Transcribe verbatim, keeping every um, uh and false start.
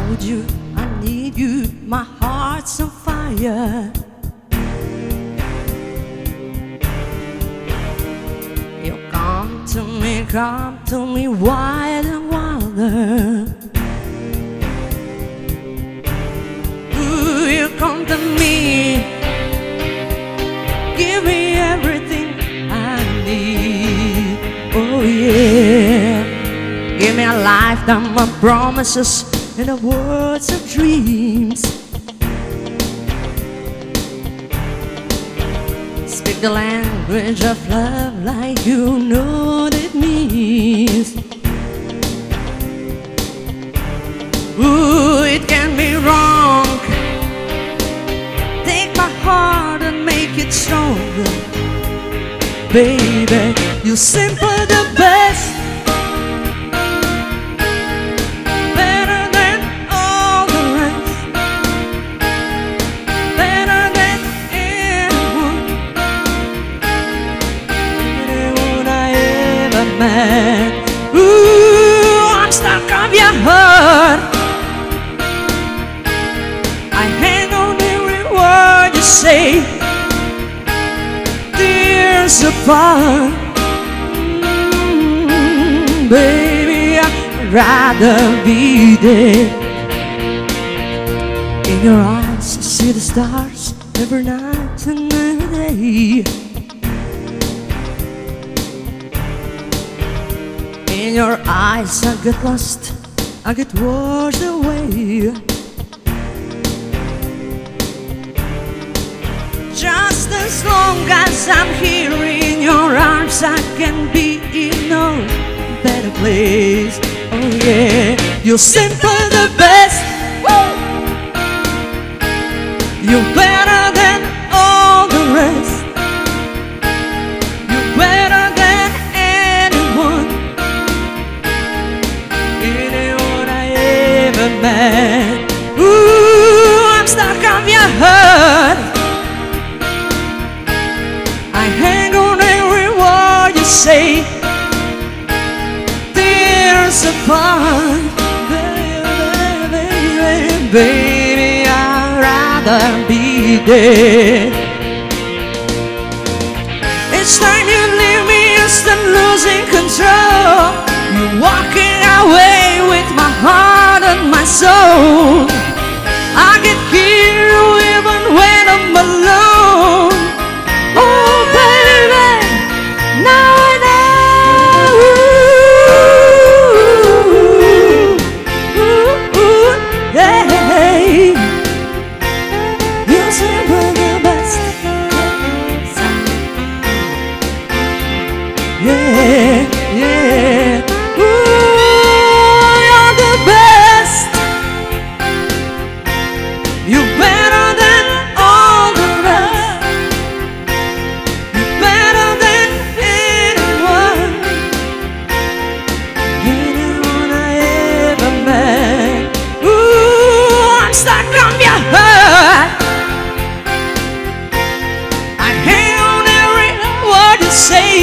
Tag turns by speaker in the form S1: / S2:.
S1: hold you, I need you, my heart's on fire. You come to me, come to me, wild and wilder. Ooh, you come to me, give me everything I need. Oh yeah, give me a lifetime of promises and the words of dreams. Speak the language of love like you know what it means. Ooh, it can be wrong. Take my heart and make it stronger. Baby, you're simply the best. Ooh, I'm stuck on your heart. I hang on every word you say. Tears apart. mm, Baby, I'd rather be dead. In your eyes I see the stars every night and every day. In your eyes I get lost, I get washed away. Just as long as I'm here in your arms, I can be in no better place. Oh yeah, you're simply the best. Woo! You're better than all the rest. You're better than anyone. Man. Ooh, I'm stuck on your heart. I hang on every word you say. Tears apart. Baby, baby, baby, I'd rather be dead. Each time you leave me, you start losing control. You're walking away with my heart and my soul. I can hear you even when I'm alone. Oh baby, now I know. Ooh, ooh, ooh, hey, you're simply the best. Yeah, yeah. You're better than all the rest. You're better than anyone. Anyone I ever met. Ooh, I'm stuck on your heart. I hang on every word you say.